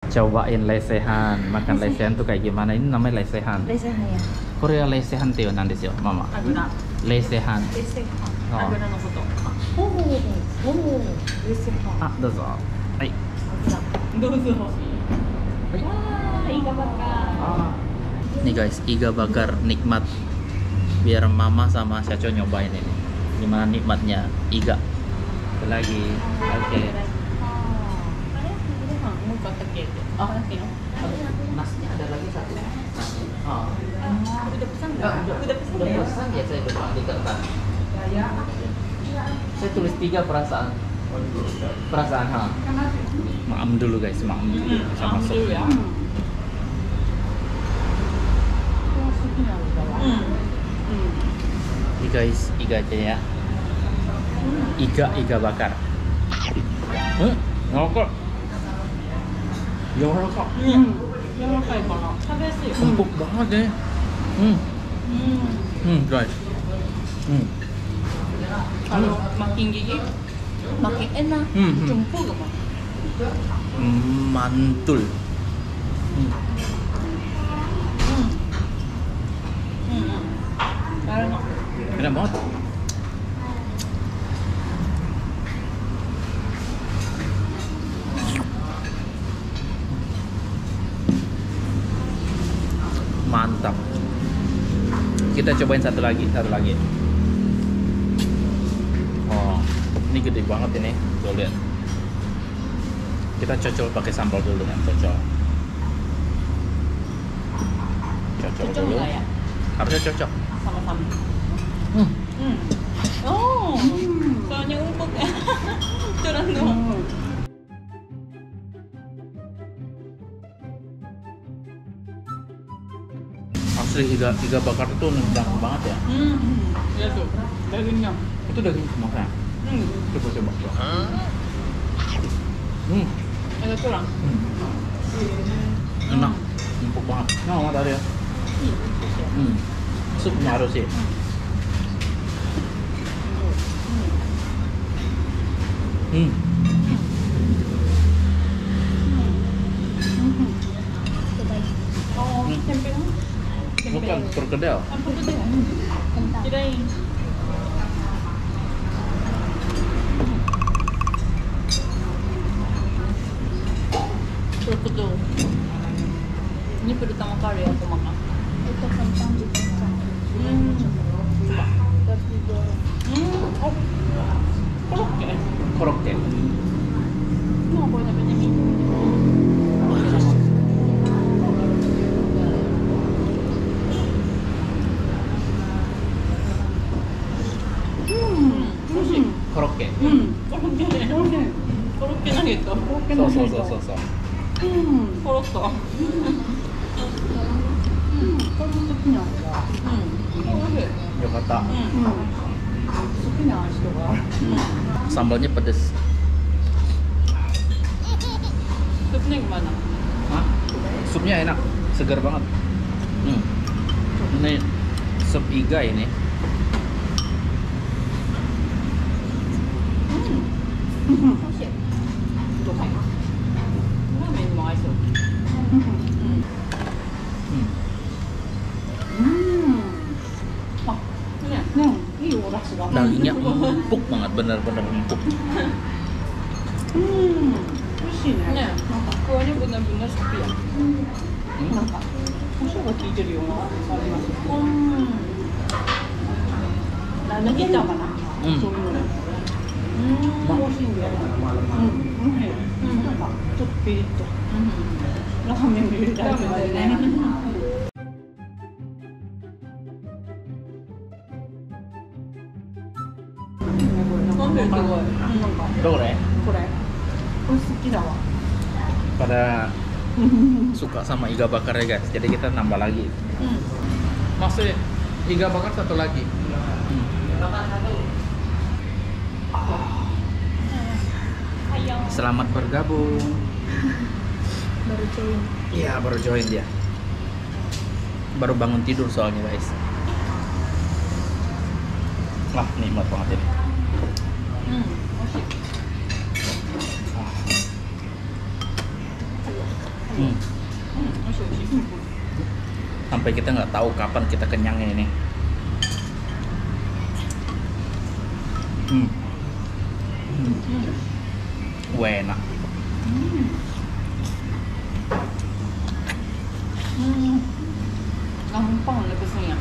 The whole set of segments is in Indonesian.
cobain lesehan. Makan lesehan tuh kayak gimana? Ini namanya lesehan. Lesehan ya. Korea lesehan tuh nanti sih, Mama. Lesehan. Lesehan. Oh. 油のことほうほうレセハ Ah, dozo. Ay. どうぞわーイカバカ Nih guys, iga bakar nikmat. Biar Mama sama Syacho nyobain ini. Gimana nikmatnya iga. Satu lagi. Oke. あれ皆さんもう一個あったっけあ、なんていうの Nasinya ada lagi satu. Nasi. Oh. udah pesan nggak? Udah pesan Udah ya? pesan ya saya lupa di kertas. Saya tulis 3 perasaan. Perasaan ha. Maam dulu guys, maam dulu. Bisa masuk. dulu ya. Ini guys, iga aja ya. Iga bakar. Ngokok. Yorokok. 柔らかいかな食べやすい Empuk banget deh. Guys. Kalau makin gigi makin enak jempol gak mah Mantul. Enak banget. Mantap. Kita cobain satu lagi. Oh, ini gede banget ini. Tuh lihat. Kita cocol pakai sambal dulu kan, cocol. Cocol cocok dulu. nggak ya Harusnya cocok. sama-sama oh soalnya empuk ya curang doang Asli iga bakar itu nendang banget ya. ya tuh dagingnya Itu daging semua kan? Coba. agak curang Enak, empuk banget. Nggak tadi ya. Supnya harus sih. oh tempe Bukan perkedel. apa tuh deh kirain betul ini pertama kali aku makan itu kentang di kentang oh korokke Korokke. mau aku namanya mie Korokke. korokke korokkeナゲットそう。 コロッとこれも好きなんだおいしい Yokata. 好きな人が Sambalnya pedes. supnya gimana? Hah? Supnya enak, segar banget. Ini sup iga ini. Dagingnya empuk banget, bener-bener empuk. 美味しいね。なんかこれぶなぶな好きや。なんか胡椒が効いてるようなあります。ラーメンギターかな。そういうの。美味しいんだよ。なんかちょっとピリッと。ラーメン入れたいとかね。 Tuh deh. Aku suka dah. Pada suka sama iga bakar ya guys, jadi kita nambah lagi. Maksudnya iga bakar satu lagi. Selamat bergabung. Baru join. Iya, baru join dia. Baru bangun tidur soalnya guys. Wah, nikmat banget ini. Hmm. Sampai kita nggak tahu kapan kita kenyangnya ini. Wah, enak. Gampang lepasnya.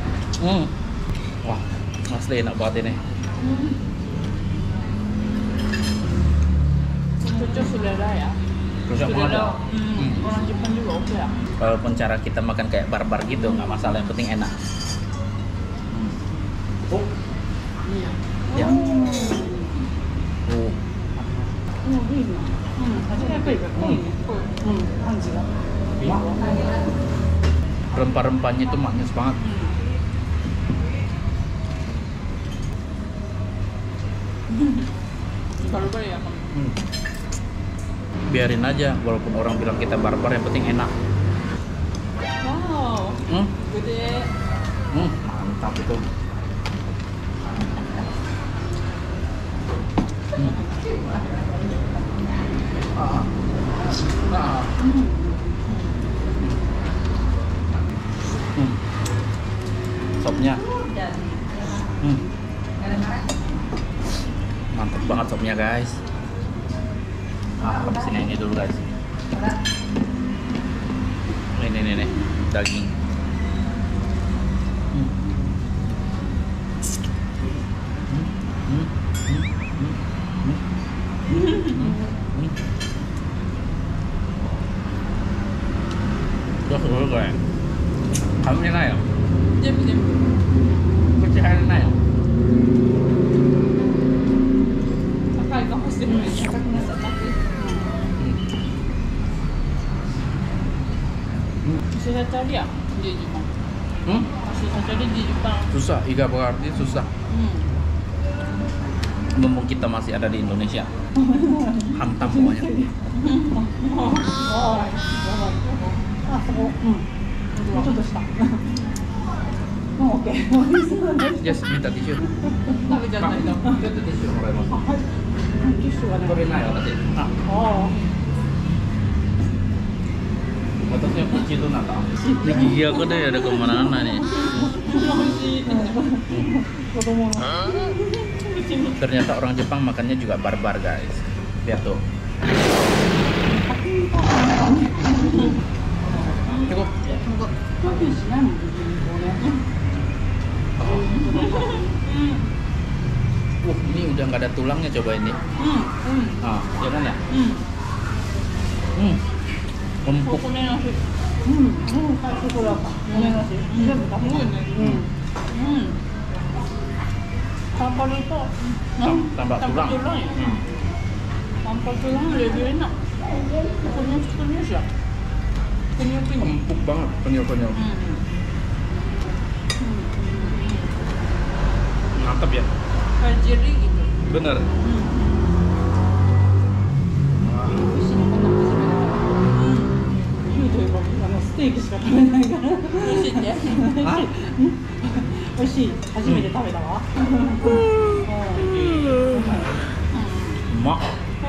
Wah, asli enak banget ini. Cocok selera ya. Cocok banget ya. Orang Jepang juga oke ya. Walaupun cara kita makan kayak barbar gitu, nggak masalah, yang penting enak. Iya. Ya. Ini. Apa ya? Anjir. Rempah-rempahnya itu manis banget. Kalau ya. Biarin aja, walaupun orang bilang kita barbar, yang penting enak. Wow. Gede. Mantap itu. Sopnya. Mantap banget sopnya, guys. Habisin yang ini dulu, guys. Ini daging. Terus dulu kayak kamu enak ya? Diam. Pecahan enak ya? Akal kamu sih akal nasa tapi. Susah cari ya di Jepang. Susah cari di Jepang. Susah, iga berarti susah. Mumpung kita masih ada di Indonesia, hantam pokoknya. Oke. Just minta tisu. Tapi jangan itu. Minta tisu, Moreno. Tisu ada. Korea ya tadi. Oh. Otaknya kunci itu nata. Ini gigi aku deh ada kemana-mana nih. Ternyata orang Jepang makannya juga barbar, guys. Lihat tuh. Cukup. Ini udah nggak ada tulangnya, coba ini. Ya kan ya? Empuk. Tanpa lupa. Tambah tulang. Ya? Tanpa tulang lebih enak. Kunyit ya. Kunyit. Empuk banget, kenyal-kenyal. Mantap ya? Kayak jerry gitu. Bener. Mak.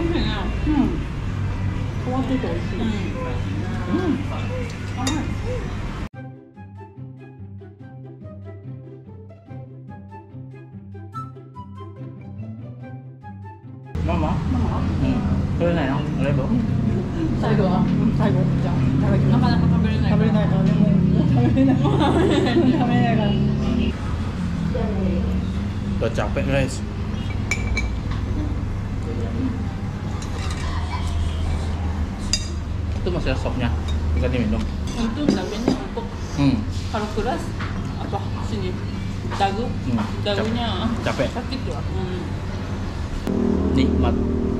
Mama. Cái này không? Lấy bữa. 最後じゃあいただきます。なかなか食べれないからね。食べれないから。 Udah capek, guys. Itu masih ada sopnya, tinggal diminum. Untung dagingnya empuk. Kalau keras apa sini dagunya capek. sakit ya. Nikmat.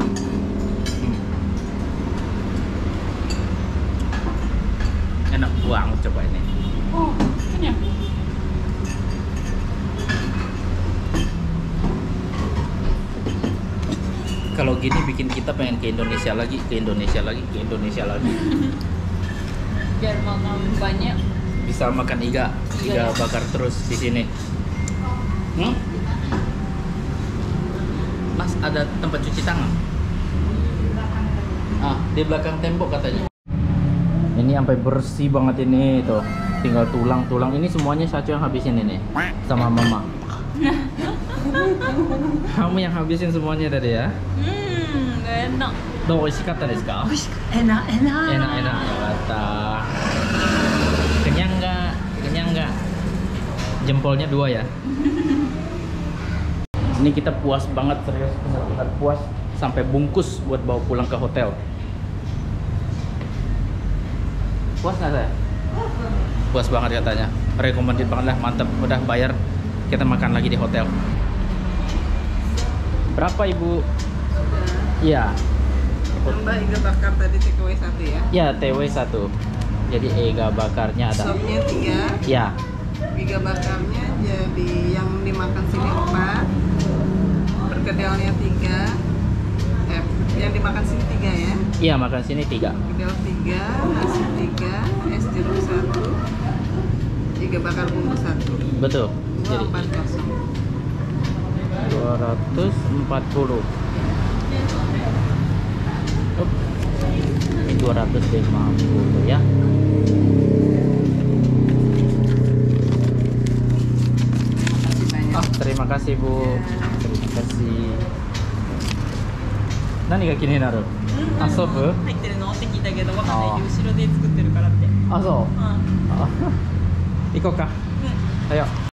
Enak banget, coba ini. Oh, kenyang. Kalau gini bikin kita pengen ke Indonesia lagi. Biar makan banyak. Bisa makan iga bakar terus di sini. Mas, ada tempat cuci tangan? Di belakang tembok katanya. Ini sampai bersih banget ini tuh. Tinggal tulang-tulang ini semuanya Sacho yang habisin ini sama mama. Kamu yang habisin semuanya tadi ya? enak. どう美味しかったですか? Enak, enak. Enak-enak ya kata. Kenyang nggak? Kenyang nggak? Jempolnya 2 ya. Ini kita puas banget, serius benar-benar puas sampai bungkus buat bawa pulang ke hotel. Puas nggak saya? Puas banget katanya. Recommended banget lah, mantep. Udah bayar, kita makan lagi di hotel. Berapa ibu? Iya. Tambah iga bakar tadi takeaway 1 ya? Ya, TW 1. Jadi iga bakarnya ada. Sopnya 3, Ya. iga bakarnya jadi yang dimakan sini 4, perkedelnya 3, yang dimakan sini 3 ya? Iya, makan sini 3. Perkedel 3, nasi 3, es jeruk 1, iga bakar bumbu 1. Betul. Jadi 240. 240. Ini 250 ya. Makasih banyak. Oh, terima kasih Bu. Terima kasih. Nani ga気になる? Asobu? 入ってるのって聞いたけど、わかんあーない。後ろで作ってるからって。 あ、そう。 うん。 あ行こうか。Ayo.